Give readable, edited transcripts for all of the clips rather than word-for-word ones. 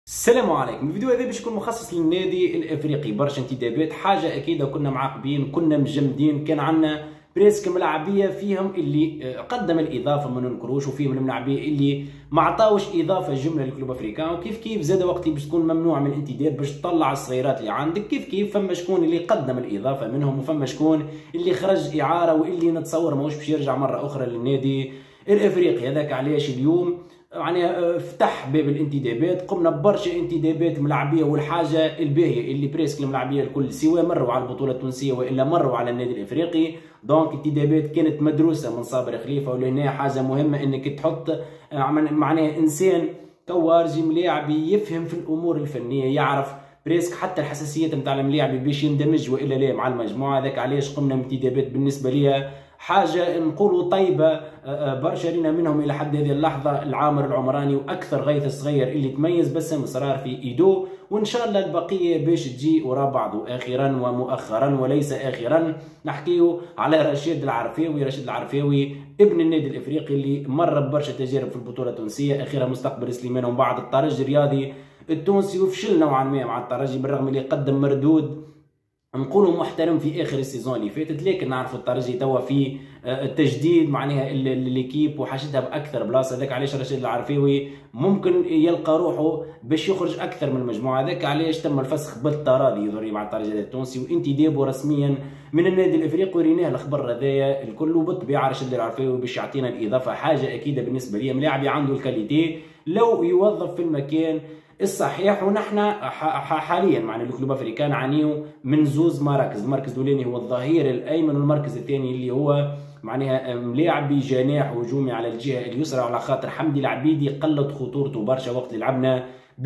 السلام عليكم. الفيديو هذا باش يكون مخصص للنادي الافريقي. برشا انتدابات، حاجه اكيده كنا معاقبين، كنا مجمدين، كان عندنا بريسك ملاعبيه فيهم اللي قدم الاضافه ما ننكروش، وفيهم الملاعبيه اللي ما عطاوش اضافه جمله للكلوب افريكان. وكيف كيف زاد وقت اللي باش تكون ممنوع من الانتداب باش تطلع الصغيرات اللي عندك، كيف كيف فما شكون اللي قدم الاضافه منهم، وفما شكون اللي خرج اعاره واللي نتصور ماهوش باش يرجع مره اخرى للنادي الافريقي. هذاك علاش اليوم يعني فتح باب الانتدابات، قمنا ببرشا انتدابات ملاعبيه، والحاجه الباهيه اللي بريسك الملاعبيه الكل سواء مروا على البطوله التونسيه والا مروا على النادي الافريقي. دونك انتدابات كانت مدروسه من صابر خليفه، ولهنا حاجه مهمه انك تحط معناها انسان كوارجي ملاعبي يفهم في الامور الفنيه، يعرف بريسك حتى الحساسيات نتاع الملاعبي باش يندمج والا لا مع المجموعه. هذاك علاش قمنا بانتدابات بالنسبه ليا حاجه نقولوا طيبه برشا لنا منهم الى حد هذه اللحظه. العامر العمراني واكثر غيث الصغير اللي تميز بسام اصرار في ايدو، وان شاء الله البقيه باش تجي ورا بعض. واخيرا ومؤخرا وليس اخرا نحكيو على رشيد العرفاوي. رشيد العرفاوي ابن النادي الافريقي اللي مر ببرشا تجارب في البطوله التونسيه، اخيرا مستقبل سليمان ومن بعد الترجي الرياضي التونسي، وفشل نوعا ما مع الترجي بالرغم اللي قدم مردود نقولوا محترم في اخر السيزون اللي فاتت. لكن نعرفوا الترجي توا في التجديد معناها الليكيب وحاشتها باكثر بلاصه. هذاك علاش رشيد العرفاوي ممكن يلقى روحه باش يخرج اكثر من المجموعه. هذاك علاش تم الفسخ بالتراضي يضري مع الترجي التونسي وانتدابه رسميا من النادي الافريقي. وريناه الخبر هذايا الكل، وبالطبيعه رشيد العرفاوي باش يعطينا الاضافه. حاجه اكيده بالنسبه لي، ملاعبي عنده الكاليتي لو يوظف في المكان الصحيح. ونحن حاليا معنا الكلوب افريكان عانيو من زوز مراكز. المركز الاولاني هو الظهير الايمن، والمركز الثاني اللي هو معناها ملاعبي جناح هجومي على الجهه اليسرى، على خاطر حمدي العبيدي قلت خطورته برشا وقت اللي لعبنا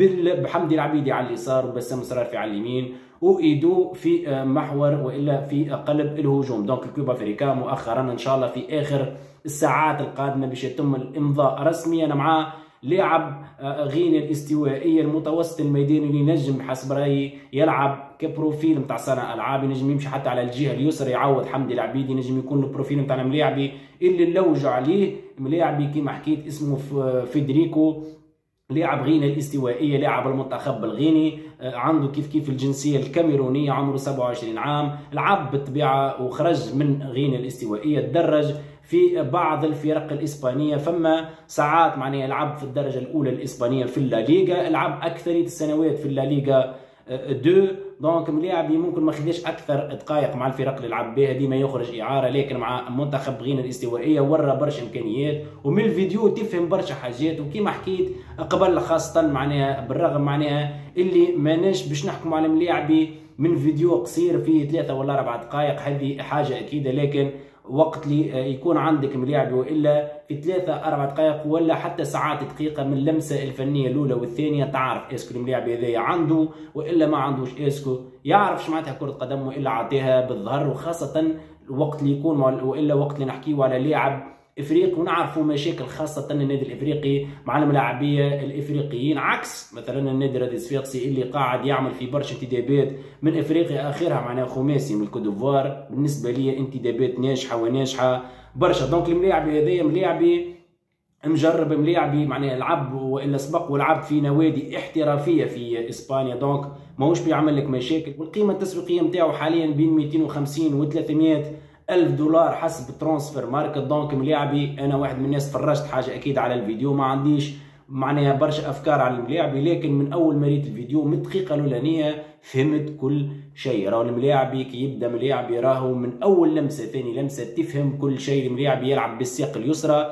بحمدي العبيدي على اليسار وبسام اصرار في على اليمين وايدو في محور والا في قلب الهجوم. دونك الكلوب افريكان مؤخرا ان شاء الله في اخر الساعات القادمه باش يتم الامضاء رسميا مع لاعب غينيا الاستوائيه المتوسط الميداني اللي ينجم بحسب رايي يلعب كبروفيل نتاع صانع العاب، ينجم يمشي حتى على الجهه اليسرى يعوض حمدي العبيدي، ينجم يكون البروفيل نتاع الملاعبي اللي نلوجوا عليه. ملاعبي كما حكيت اسمه فيدريكو، لاعب غينيا الاستوائيه، لاعب المنتخب الغيني، عنده كيف كيف الجنسيه الكاميرونيه، عمره 27 عام، لعب بالطبيعه وخرج من غينيا الاستوائيه، تدرج في بعض الفرق الاسبانيه، فما ساعات معناها لعب في الدرجه الاولى الاسبانيه في الليغا، لعب اكثريه السنوات في الليغا 2. دونك ملاعبي ممكن ما خداش اكثر دقائق مع الفرق اللي لعب بها، ديما يخرج اعاره، لكن مع منتخب غينيا الاستوائيه ورى برشا امكانيات، ومن الفيديو تفهم برشا حاجات. وكما حكيت قبل خاصه معناها بالرغم معناها اللي ماناش باش نحكم على ملاعبي من فيديو قصير فيه 3 ولا 4 دقائق، هذه حاجه اكيده. لكن وقت اللي يكون عندك ملاعبي والا في 3 4 دقائق ولا حتى ساعات دقيقه من اللمسه الفنيه الاولى والثانيه تعرف اسكو الملاعبي هذايا عنده والا ما عندوش، اسكو يعرف معناتها كره قدم والا عطيها بالظهر. وخاصه الوقت اللي يكون والا وقت اللي نحكيو على لاعب افريقي ونعرفوا مشاكل خاصه النادي الافريقي مع الملاعبيه الافريقيين، عكس مثلا النادي الرياضي الصفاقسي اللي قاعد يعمل في برشا انتدابات من افريقيا، اخرها معناها خماسي من الكودوفوار. بالنسبه لي انتدابات ناجحه وناجحه برشا. دونك الملاعبي هذايا ملاعبي مجرب، ملاعبي معناها لعب والا سبق ولعب في نوادي احترافيه في اسبانيا، دونك ماهوش بيعمل لك مشاكل. والقيمه التسويقيه نتاعو حاليا بين 250 و 300 ألف دولار حسب ترانسفير ماركت. دونك ملاعبي انا واحد من الناس فرجت حاجه اكيد على الفيديو، ما عنديش معناها برشا افكار على الملاعبي، لكن من اول ما ريت الفيديو من الدقيقه الاولانيه فهمت كل شيء. راهو الملاعبي كي يبدا ملاعبي راهو من اول لمسه ثاني لمسه تفهم كل شيء. الملاعبي يلعب بالساق اليسرى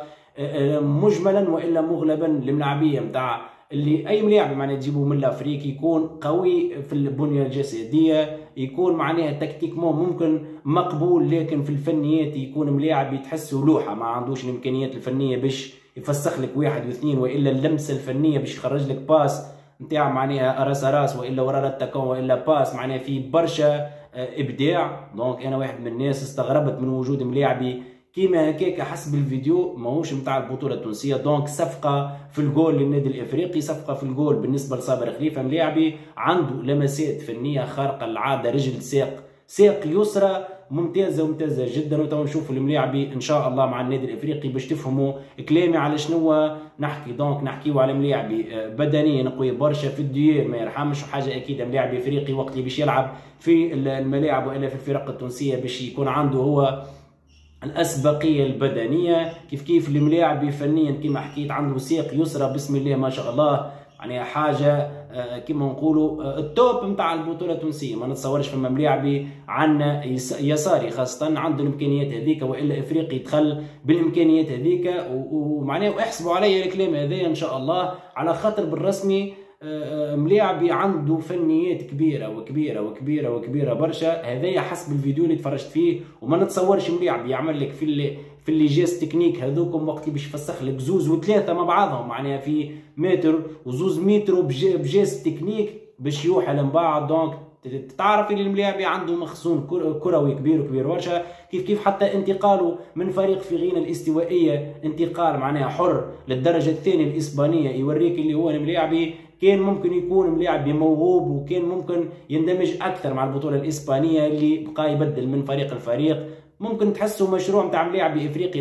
مجملا والا مغلبا. الملاعبيه نتاع اللي اي ملاعب معناها تجيبه من الافريقي يكون قوي في البنيه الجسديه، يكون معناها تكتيكمون ممكن مقبول، لكن في الفنيات يكون ملاعب تحسه لوحه ما عندوش الامكانيات الفنيه باش يفسخ لك واحد واثنين، والا اللمسه الفنيه باش يخرج لك باس نتاع معناها راس راس والا ورا التكون والا باس معناها في برشا ابداع. دونك انا واحد من الناس استغربت من وجود ملاعبي كيما هكاك حسب الفيديو ماهوش نتاع البطوله التونسيه. دونك صفقه في الجول للنادي الافريقي، صفقه في الجول بالنسبه لصابر خليفه. ملاعبي عنده لمسات فنيه خارقه للعاده، رجل ساق ساق اليسرى ممتازه جدا. وتو نشوفوا الملاعبي ان شاء الله مع النادي الافريقي باش تفهموا كلامي على شنو نحكي. دونك نحكيو على ملاعبي بدنيا قوي برشا في الديار ما يرحمش، وحاجه اكيده ملاعب افريقي وقت اللي باش يلعب في الملاعب والا في الفرق التونسيه باش يكون عنده هو الاسبقيه البدنيه. كيف الملاعبي فنيا كما حكيت عنده ساق يسرى بسم الله ما شاء الله، يعني حاجه كما نقولوا التوب نتاع البطوله التونسيه. ما نتصورش فما ملاعبي عندنا يساري خاصه عنده الامكانيات هذيك، والا افريقي دخل بالامكانيات هذيك. ومعناه احسبوا علي الكلام هذا ان شاء الله، على خاطر بالرسمي ملاعبي عنده فنيات كبيره برشا. هذايا حسب الفيديو اللي تفرجت فيه، وما نتصورش ملاعبي يعمل لك في اللي جاز تكنيك هذوكم وقت اللي باش يفسخ لك زوز وثلاثه مع بعضهم، معناها في متر وزوز متر بجاز تكنيك باش يوحى من بعض. دونك تعرف اللي الملاعبي عنده مخزون كروي كبير برشا. كيف حتى انتقاله من فريق في غينا الاستوائيه انتقال معناها حر للدرجه الثانيه الاسبانيه، يوريك اللي هو الملاعبي كان ممكن يكون ملاعبي موهوب، وكان ممكن يندمج اكثر مع البطوله الاسبانيه اللي بقى يبدل من فريق لفريق. ممكن تحسوا مشروع نتاع ملاعبي افريقي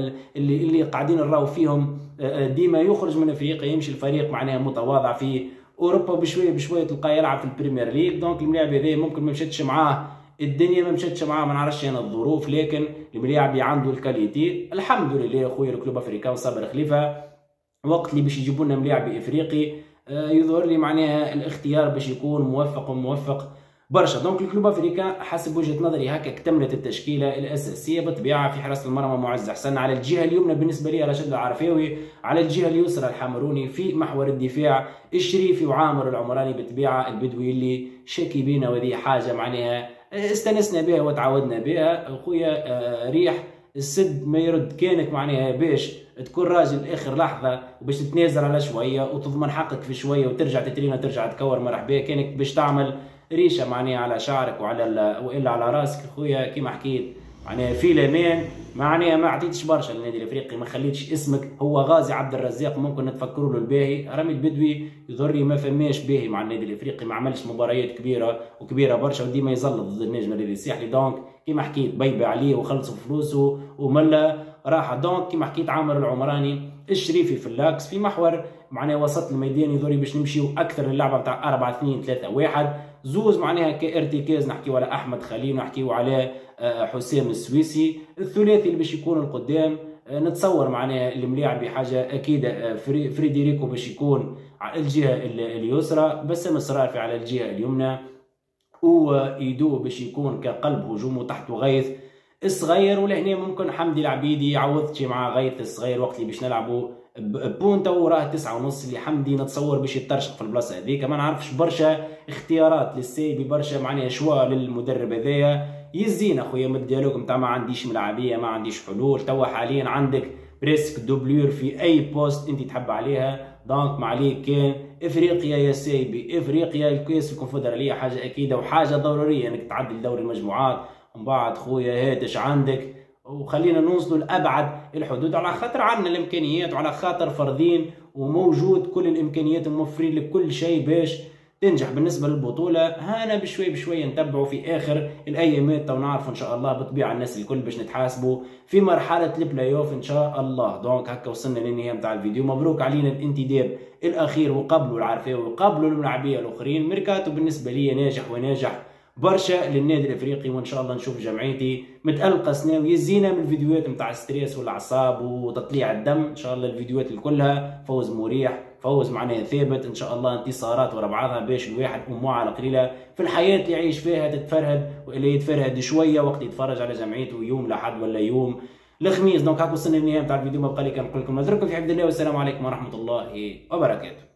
اللي قاعدين نراو فيهم ديما يخرج من افريقيا يمشي الفريق معناها متواضع في اوروبا، بشويه تلقاه يلعب في البريمير ليج. دونك الملاعب هذا ممكن ما مشاتش معاه الدنيا، ما مشاتش معاه ما نعرفش انا الظروف، لكن الملاعب عنده الكاليتي الحمد لله. خويا الكلوب افريكان صابر خليفه وقت اللي باش يجيبوا لنا ملاعب افريقي يظهر لي معناها الاختيار باش يكون موفق برشا. دونك الكلوب افريكان حسب وجهه نظري هكا اكتملت التشكيله الاساسيه بالطبيعه. في حراسه المرمى معز حسن، على الجهه اليمنى بالنسبه لي رشاد العرفاوي، على الجهه اليسرى الحمروني، في محور الدفاع الشريفي وعامر العمراني بالطبيعه البدوي اللي شاكي بينا، وهذه حاجه معناها استنسنا بها وتعودنا بها. خويا ريح السد ما يرد، كانك معناها باش تكون راجل اخر لحظه وباش تتنازل على شويه وتضمن حقك في شويه وترجع تترينا وترجع تكور مرحبا، كانك باش تعمل ريشه معناها على شعرك والا على راسك. خويا كيما حكيت معناها في الامان، معناها ما عطيتش برشا للنادي الافريقي، ما خليتش اسمك هو غازي عبد الرزاق ممكن نتفكروا له الباهي. رامي البدوي يظهر لي ما فماش باهي مع النادي الافريقي، ما عملش مباريات كبيره برشا، وديما يزلط ضد النجم الذي الساحلي. دونك كيما حكيت بيبي عليه وخلصوا فلوسه وملا راحه. دونك كيما حكيت عامر العمراني الشريفي في اللاكس في محور معناها وسط الميدان، يظهر لي باش نمشيو اكثر للعبه نتاع 4-2-3-1 زوز معناها كارتكاز. نحكيو على احمد خليل ونحكيو على حسام السويسي، الثلاثي اللي باش يكون القدام. نتصور معناها الملاعب بحاجه اكيده فريديريكو باش يكون على الجهه اليسرى، بسام الصرافي على الجهه اليمنى، وايدو باش يكون كقلب هجوم وتحته غيث الصغير. ولهنا ممكن حمدي العبيدي يعوض مع غيث الصغير وقت اللي باش نلعبوا بونتا وراه 9.5 اللي حمدي نتصور باش يترشق في البلاصه هذيك. ما نعرفش برشا اختيارات للسيبي، برشا معناها شوا للمدرب هذايا. يزينا خويا من الديالوج نتاع ما عنديش ملعبيه ما عنديش حلول. توا حاليا عندك بريسك دوبلور في اي بوست انت تحب عليها. دونك ما عليك كان افريقيا يا سيبي، افريقيا الكاس الكونفدراليه حاجه اكيده وحاجه ضروريه انك تعدي لدوري المجموعات. ومن بعد خويا هاتش عندك وخلينا نوصلوا لابعد الحدود، على خاطر عندنا الامكانيات وعلى خاطر فرضين وموجود كل الامكانيات وموفرين لك كل شيء باش تنجح. بالنسبه للبطوله هانا بشوي نتبعوا في اخر الايامات ونعرفوا ان شاء الله بالطبيعه الناس الكل باش نتحاسبوا في مرحله البلاي اوف ان شاء الله. دونك هكا وصلنا للنهايه نتاع الفيديو. مبروك علينا الانتداب الاخير وقبلوا العرفاوي وقبلوا الملاعبيه الاخرين. ميركاتو بالنسبه لي ناجح وناجح برشا للنادي الافريقي، وان شاء الله نشوف جمعيتي متالقه سناوي يزينا من الفيديوهات نتاع الستريس والاعصاب وتطليع الدم. ان شاء الله الفيديوهات كلها فوز مريح، فوز معناه ثابت ان شاء الله، انتصارات ورا بعضها باش الواحد امواه على قليله في الحياه اللي يعيش فيها تتفرهد والا يتفرهد شويه وقت يتفرج على جمعيته يوم الاحد ولا يوم الخميس. دونك هاكو وصلنا للنهايه نتاع الفيديو. ما بقى لي كنقول لكم نترككم في حفظ الله والسلام عليكم ورحمه الله وبركاته.